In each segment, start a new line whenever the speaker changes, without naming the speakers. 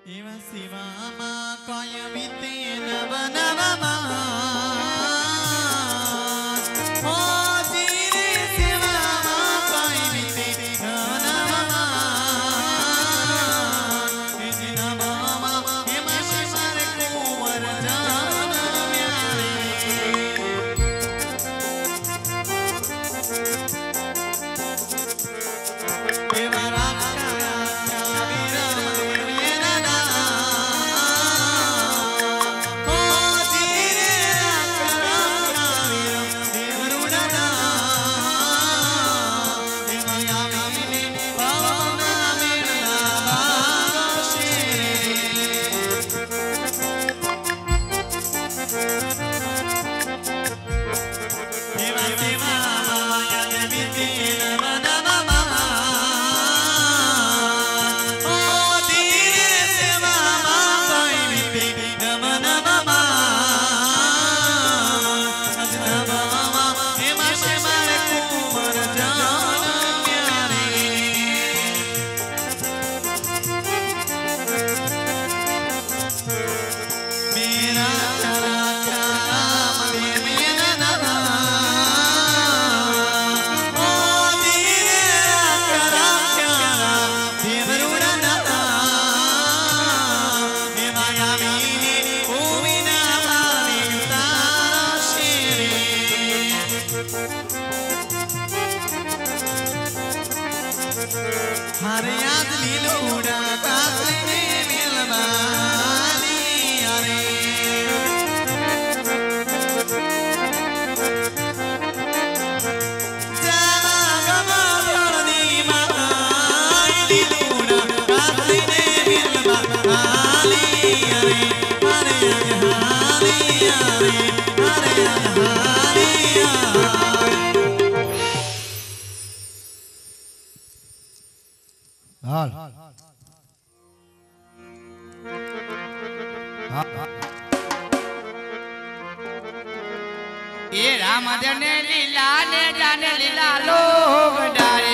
Iwa siwa ma kaya bitin nava oh jiri siwa ma kaya bitin nava jiri nava ema shimar kuwar jana myare ewa Hari adli luda kasne milmani are jana gama dhani mai luda kasne milmani are hare hari are hare hari हाल
ये राम ने लीला ने जाने लीला लोग डारे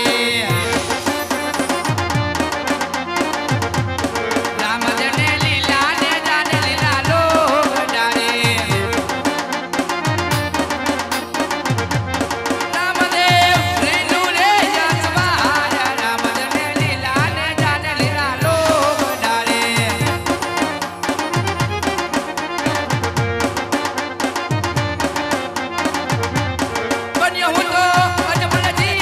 राम ने लीला ने जाने लीला लोग डारे रामदेव रेणु रे जसवार राम ने लीला ने जाने लीला लोग डारे बनियो हो तो अजमल जी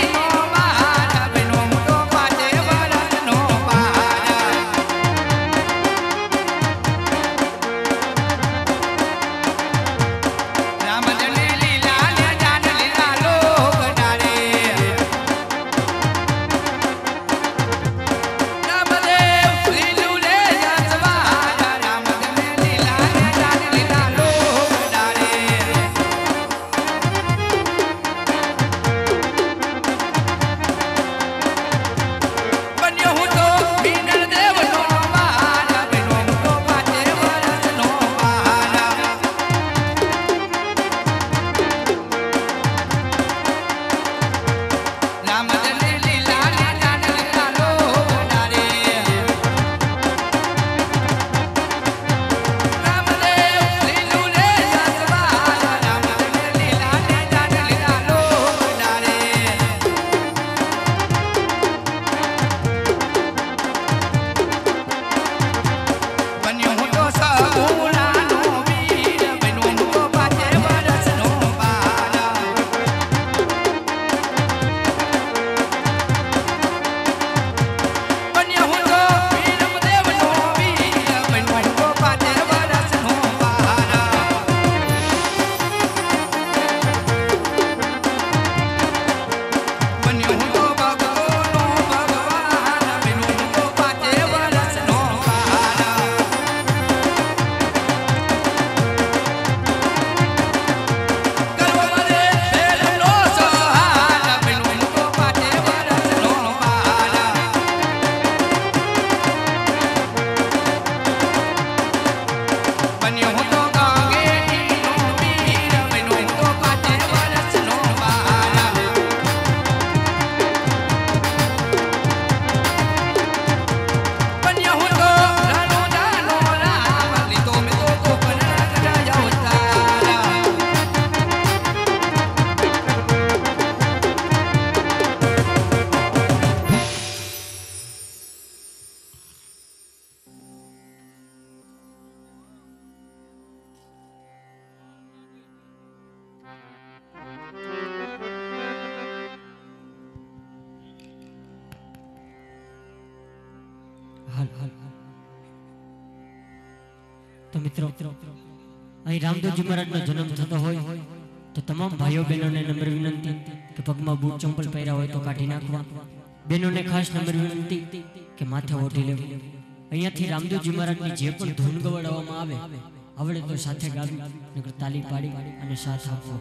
मित्रों अहीं रामदेवजी महाराजनो जन्म थतो होय तो तमाम भाईओ बहनों ने नम्र विनंती कि पगमां बूट चंपल पहर्या होय तो काढी नाखवा। बहनों ने खास नम्र विनंती कि माथे ओढी लेवुं। अहींयाथी रामदेवजी महाराजनी जे पण धून गवડાવવામાં આવે आवडे तो साथे गावी नकर ताली पाड़ी अने साथ आपवो।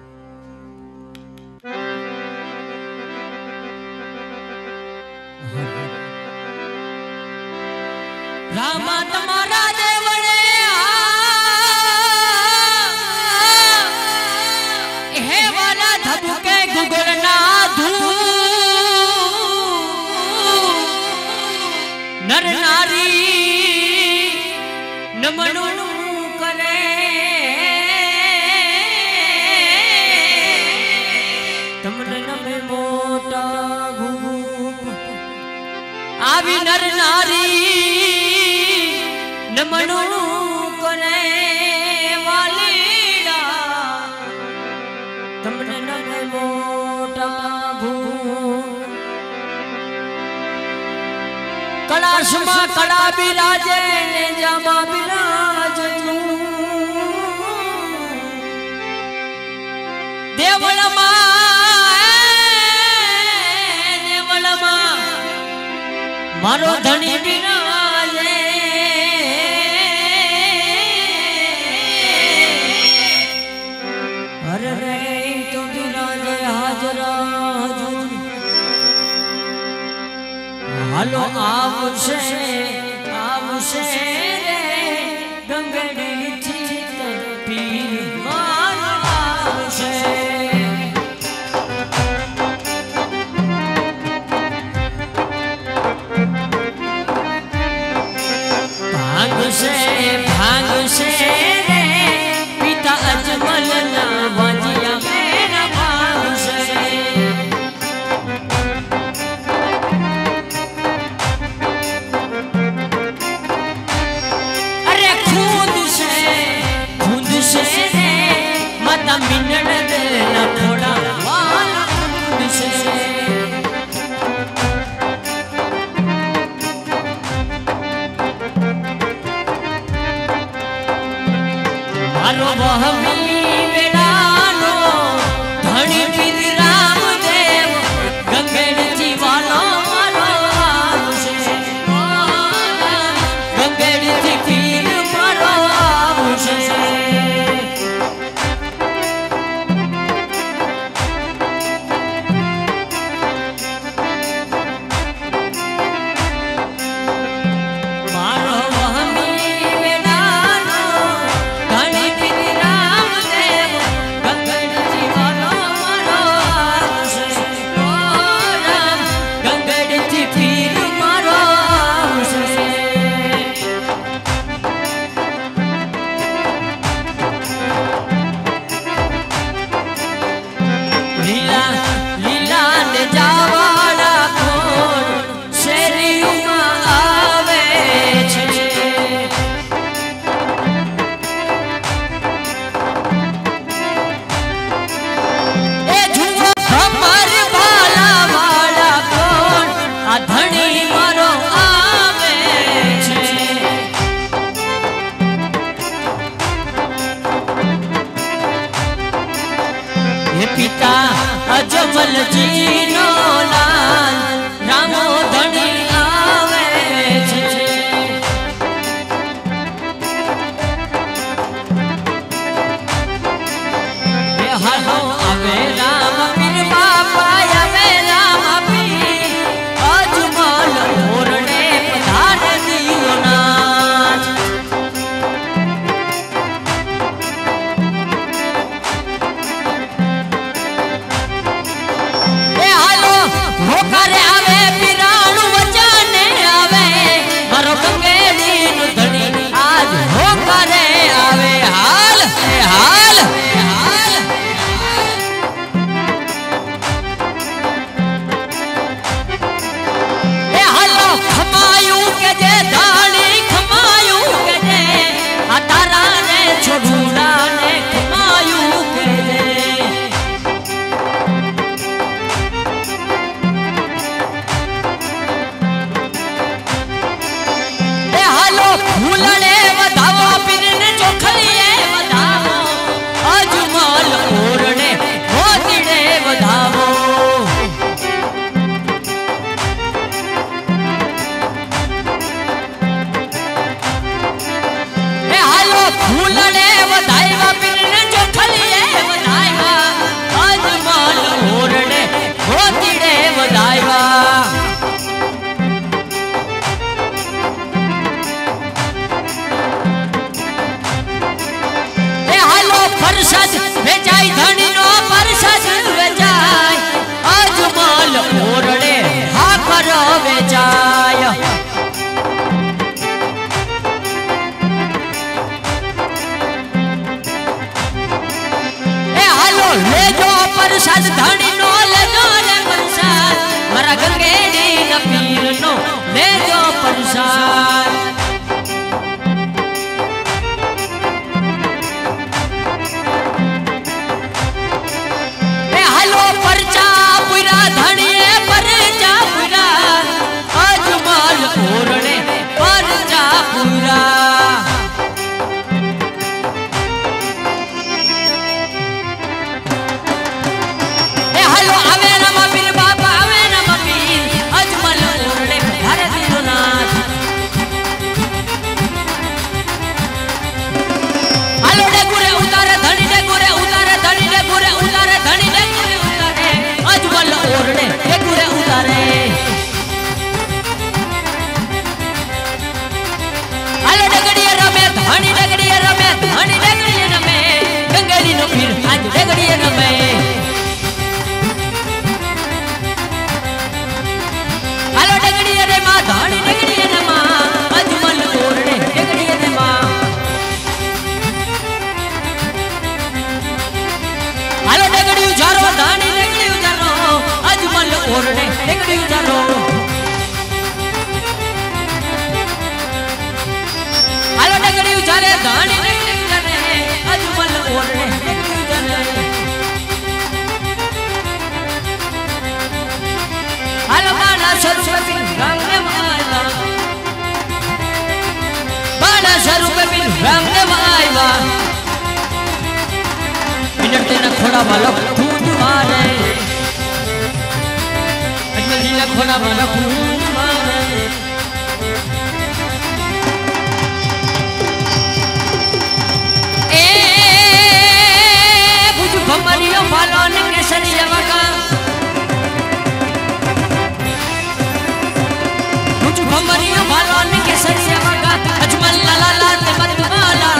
रामा तमारा देवणे हे वाला धबके गुगलना धू नर नारी नमनु करे तमने नमे मोटा भूप आवी नर नारी नमनु करे वालीड़ा तमने नमे मोटा भूप कलाश मां कड़ा बिराजे ने जामा बिराजे देवलमा मारो धनी बिराजे अरे रे तो बिराजे हाजरा हजूर हालो आवशे रे गंगड़ी थी पीर मारो आवशे भांग से रे पिता अजमल ना वजिया मेरा भांग से अरे खूद से रे माता मिनड़ दे ना थोड़ा वाला खूद से मारो वहमी वेलानो धनी पीर रामदेव गंगेड़ जीवालो मारो आवशे गंगेड़ जी पीर मारो आवशे पिता अजमल जी नो लाल रामो धनी आवे छे ये हालो आवे राम पीर बापा आवे राम पीर अजमल मोरने पधार दियो नाच होकर आवे पिराणु वचने आवे मारो गंगेड़ी नु धनी आज होकर आवे हाल हाल हाल ए हालो खमायू के जे धानी खमायू के जे आ तारा ने छोड़ूला ने खमायू के जे धानी डगड़िए रमे गंगेड़ी नो पीर आज डगड़िए रमे हालो डगड़िए रे मां धानी डगड़िए रे मां अजमल ओरड़े डगड़िए रे मां हालो डगड़ी उजारो धानी डगड़ी उजारो अजमल ओरड़े डगड़ी उजारो हालो डगड़ी उजारे धानी डगड़ी उजारे अजमल ओरड़े डगड़ी उजारे हालो बाला स्वरूप बिन रंग मायवा बाला स्वरूप बिन रंग मायवा मिनट तेरा खोड़ा वाला खून मारे अजमल जी ना खोड़ा वाला खून मारे भमरियो भालोन के सरिया वगा मुझ भमरियो भालोन के सरिया वगा अजमल लाला लाल मत माला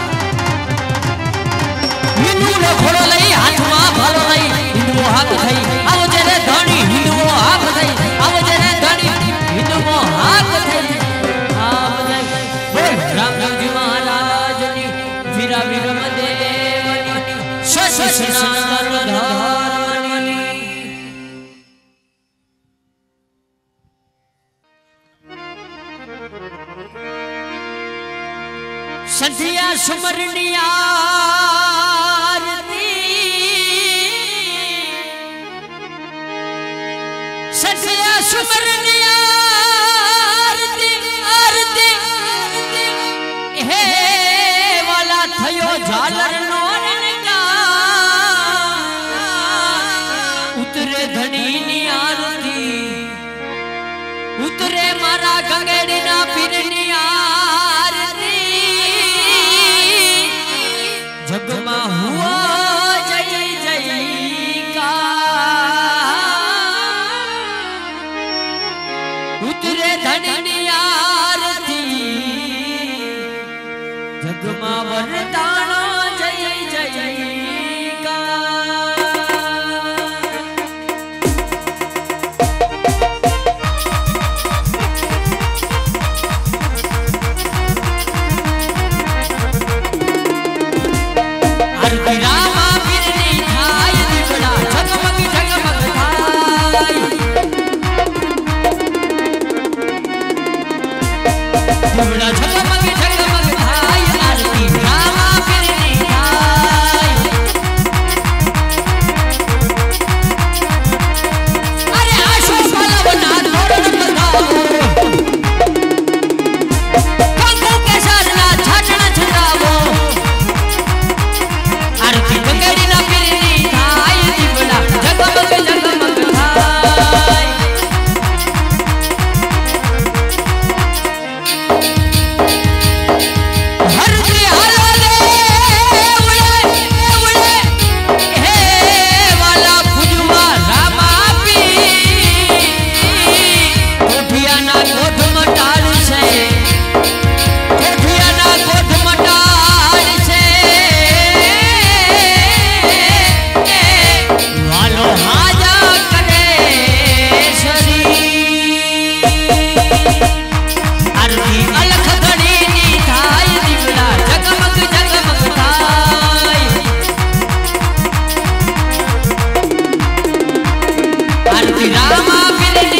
हिंदू ने घोड़ो लई हाथ में भालो लई हिंदू हाथ थई आओ जरे धणी हिंदू हाथ थई आओ जरे धणी हिंदू हाथ थई आप जय बोल रामदेव जी महाराज जी वीरा विक्रम देवनी संधिया सुमरनिया संधिया सुमरनिया हे वाला थयो झालर नो उतरे धनी नी आरती उतरे मारा गंगेड़ी ना पीरनी आरती जगमा हुआ जय जय का उतरे धनी नी आरती जगमा वरदाना जय जय का रामा बिरनी थाय दिवड़ा झगमग झगमग थाय दिवड़ा झगमग झगमग थाय आरती रामा बिरनी थाय अरे आशो पलवना तोरण बधाओ कंगू के सरना छाटना छुड़ावो आरती गंगेड़ी ना पीरनी थाय दिवड़ा जगमग जगमग थाय हरती हरले उड़े उड़े हे वाला फुजमा रामा पी कोठिया ना कोठ मटाड़ से कोठिया ना कोठ मटाड़ से वालो हाजा करे सरी आरती अलख धड़ी नी थाय दिवड़ा जगमग जगमग थाय आरती रामा बिरनी